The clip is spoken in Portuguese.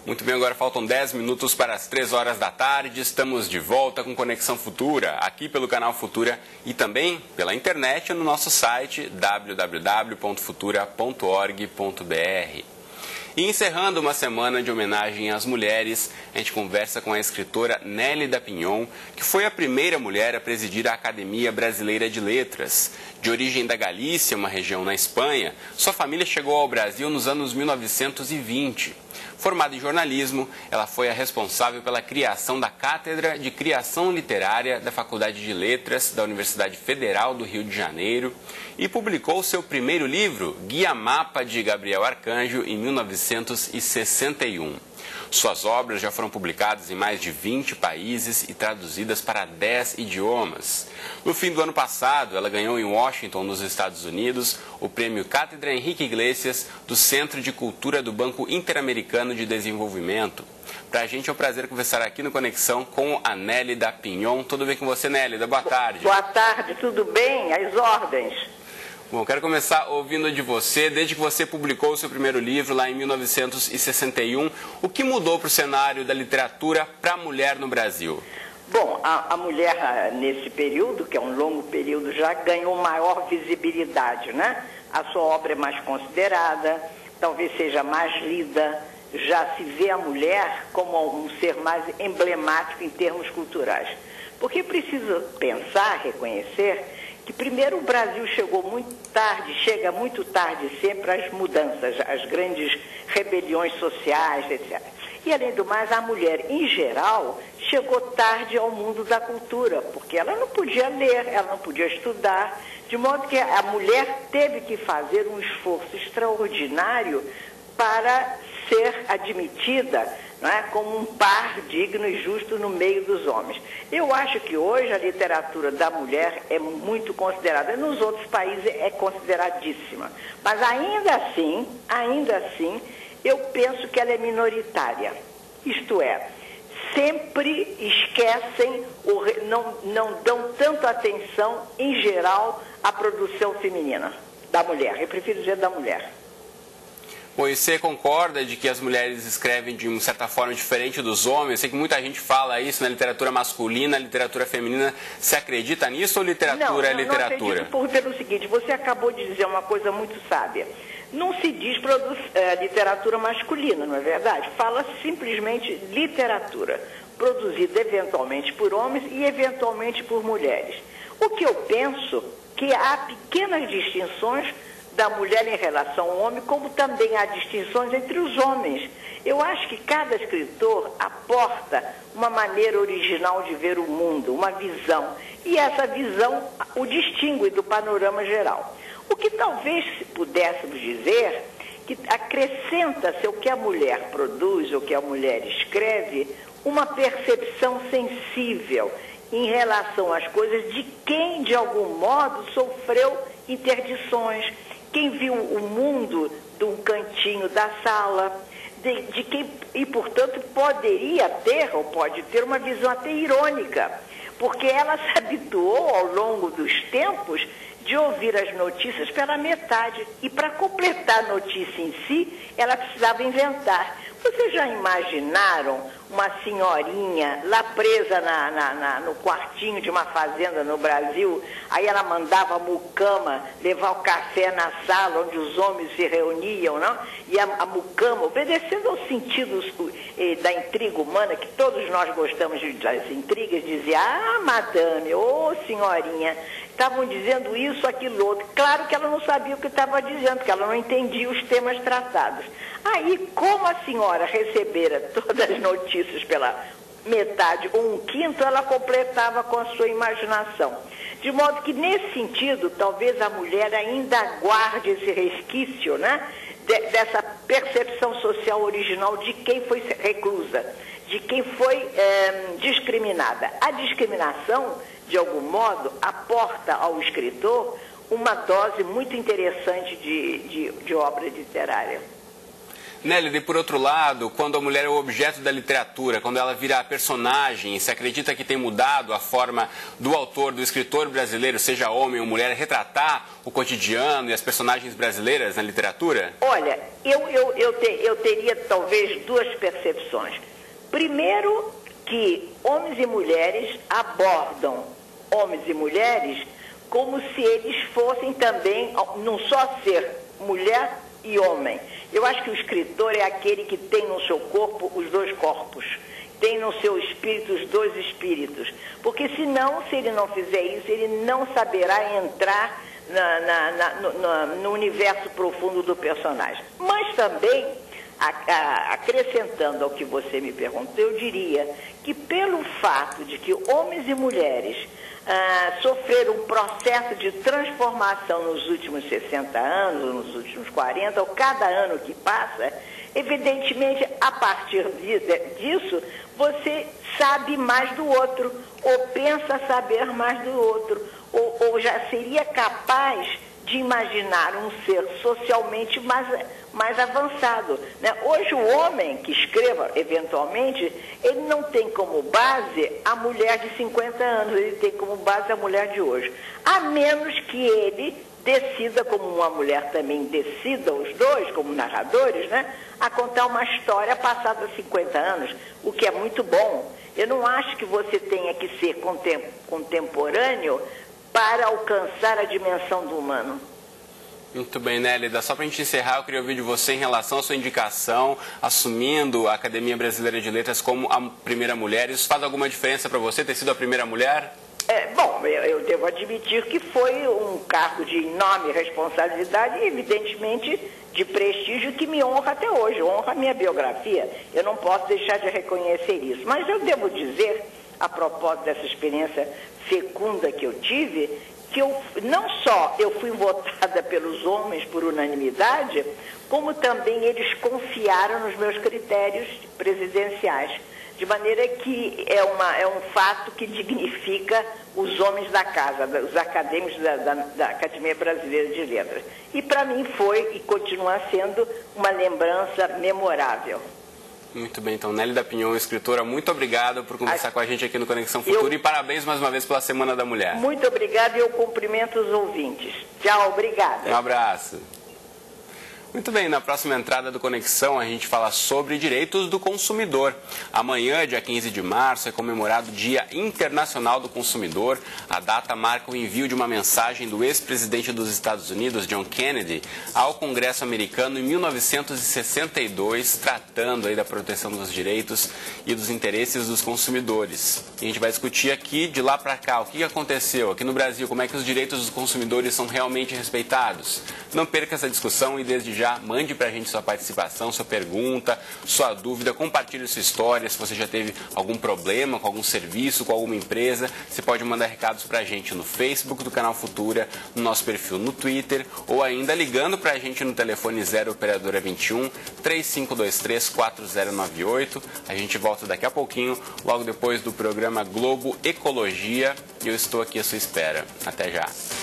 Muito bem, agora faltam 10 minutos para as 3 horas da tarde. Estamos de volta com Conexão Futura, aqui pelo canal Futura e também pela internet no nosso site www.futura.org.br. E encerrando uma semana de homenagem às mulheres, a gente conversa com a escritora Nélida Pinhon, que foi a primeira mulher a presidir a Academia Brasileira de Letras. De origem da Galícia, uma região na Espanha, sua família chegou ao Brasil nos anos 1920. Formada em jornalismo, ela foi a responsável pela criação da Cátedra de Criação Literária da Faculdade de Letras da Universidade Federal do Rio de Janeiro e publicou seu primeiro livro, Guia Mapa de Gabriel Arcanjo, em 1961. Suas obras já foram publicadas em mais de 20 países e traduzidas para 10 idiomas. No fim do ano passado, ela ganhou em Washington, nos Estados Unidos, o prêmio Cátedra Henrique Iglesias do Centro de Cultura do Banco Interamericano de Desenvolvimento. Para a gente é um prazer conversar aqui no Conexão com a Nélida Pinhon. Tudo bem com você, Nélida? Boa tarde. Boa tarde, tudo bem? Às ordens. Bom, quero começar ouvindo de você, desde que você publicou o seu primeiro livro lá em 1961, o que mudou para o cenário da literatura para a mulher no Brasil? Bom, a mulher nesse período, que é um longo período já, ganhou maior visibilidade, né? A sua obra é mais considerada, talvez seja mais lida, já se vê a mulher como um ser mais emblemático em termos culturais. Porque precisa pensar, reconhecer, que primeiro o Brasil chegou muito tarde, chega muito tarde sempre às mudanças, às grandes rebeliões sociais, etc. E além do mais, a mulher, em geral, chegou tarde ao mundo da cultura, porque ela não podia ler, ela não podia estudar, de modo que a mulher teve que fazer um esforço extraordinário para ser admitida, não é, como um par digno e justo no meio dos homens. Eu acho que hoje a literatura da mulher é muito considerada, nos outros países é consideradíssima, mas ainda assim, eu penso que ela é minoritária. Isto é, sempre esquecem, não dão tanto atenção, em geral, à produção feminina, da mulher. Eu prefiro dizer da mulher. Bom, e você concorda de que as mulheres escrevem de uma certa forma diferente dos homens? Eu sei que muita gente fala isso na literatura masculina, na literatura feminina. Você acredita nisso ou literatura é literatura? Não acredito pelo seguinte, você acabou de dizer uma coisa muito sábia. Não se diz literatura masculina, não é verdade? Fala simplesmente literatura, produzida eventualmente por homens e eventualmente por mulheres. O que eu penso que há pequenas distinções da mulher em relação ao homem, como também há distinções entre os homens. Eu acho que cada escritor aporta uma maneira original de ver o mundo, uma visão, e essa visão o distingue do panorama geral. O que talvez pudéssemos dizer, que acrescenta-se ao que a mulher produz, ou que a mulher escreve, uma percepção sensível em relação às coisas de quem, de algum modo, sofreu interdições, quem viu o mundo de um cantinho da sala, de quem, e portanto poderia ter, ou pode ter, uma visão até irônica, porque ela se habituou ao longo dos tempos de ouvir as notícias pela metade, e para completar a notícia em si, ela precisava inventar. Vocês já imaginaram uma senhorinha lá presa no quartinho de uma fazenda no Brasil, aí ela mandava a mucama levar o café na sala onde os homens se reuniam, não? E a mucama, obedecendo aos sentidos da intriga humana, que todos nós gostamos das intrigas, dizia: ah, madame, ô senhorinha, estavam dizendo isso, aquilo, outro. Claro que ela não sabia o que estava dizendo, porque ela não entendia os temas tratados. Aí, como a senhora recebera todas as notícias pela metade ou um quinto, ela completava com a sua imaginação. De modo que, nesse sentido, talvez a mulher ainda guarde esse resquício, né, dessa percepção social original de quem foi reclusa, de quem foi discriminada. A discriminação, de algum modo, aporta ao escritor uma dose muito interessante de obra literária. Nélida, e por outro lado, quando a mulher é o objeto da literatura, quando ela vira a personagem, se acredita que tem mudado a forma do autor, do escritor brasileiro, seja homem ou mulher, retratar o cotidiano e as personagens brasileiras na literatura? Olha, eu teria talvez duas percepções. Primeiro, que homens e mulheres abordam homens e mulheres como se eles fossem também, não só ser mulher e homem. Eu acho que o escritor é aquele que tem no seu corpo os dois corpos, tem no seu espírito os dois espíritos. Porque senão, se ele não fizer isso, ele não saberá entrar no universo profundo do personagem. Mas também, acrescentando ao que você me perguntou, eu diria que pelo fato de que homens e mulheres sofreram um processo de transformação nos últimos 60 anos, nos últimos 40, ou cada ano que passa, evidentemente, a partir disso, você sabe mais do outro, ou pensa saber mais do outro, ou já seria capaz de imaginar um ser socialmente mais avançado, né? Hoje o homem que escreva, eventualmente, ele não tem como base a mulher de 50 anos, ele tem como base a mulher de hoje. A menos que ele decida, como uma mulher também decida, os dois, como narradores, né, a contar uma história passada 50 anos, o que é muito bom. Eu não acho que você tenha que ser contemporâneo para alcançar a dimensão do humano. Muito bem, Nélida. Só para a gente encerrar, eu queria ouvir de você em relação à sua indicação, assumindo a Academia Brasileira de Letras como a primeira mulher. Isso faz alguma diferença para você, ter sido a primeira mulher? Bom, eu devo admitir que foi um cargo de enorme responsabilidade e, evidentemente, de prestígio que me honra até hoje, honra a minha biografia. Eu não posso deixar de reconhecer isso. Mas eu devo dizer, a propósito dessa experiência fecunda que eu tive, que não só eu fui votada pelos homens por unanimidade, como também eles confiaram nos meus critérios presidenciais. De maneira que é um fato que dignifica os homens da casa, os acadêmicos da Academia Brasileira de Letras. E para mim foi e continua sendo uma lembrança memorável. Muito bem, então, Nélida Pinhon, escritora, muito obrigado por conversar com a gente aqui no Conexão Futuro e parabéns mais uma vez pela Semana da Mulher. Muito obrigada e eu cumprimento os ouvintes. Tchau, obrigada. Um abraço. Muito bem, na próxima entrada do Conexão a gente fala sobre direitos do consumidor. Amanhã, dia 15 de março, é comemorado o Dia Internacional do Consumidor. A data marca o envio de uma mensagem do ex-presidente dos Estados Unidos, John Kennedy, ao Congresso americano em 1962, tratando aí da proteção dos direitos e dos interesses dos consumidores. E a gente vai discutir aqui, de lá para cá, o que aconteceu aqui no Brasil, como é que os direitos dos consumidores são realmente respeitados. Não perca essa discussão e desde já mande para a gente sua participação, sua pergunta, sua dúvida, compartilhe sua história, se você já teve algum problema com algum serviço, com alguma empresa, você pode mandar recados para a gente no Facebook do Canal Futura, no nosso perfil no Twitter, ou ainda ligando para a gente no telefone 0 operadora 21 3523 4098. A gente volta daqui a pouquinho, logo depois do programa Globo Ecologia, e eu estou aqui à sua espera. Até já.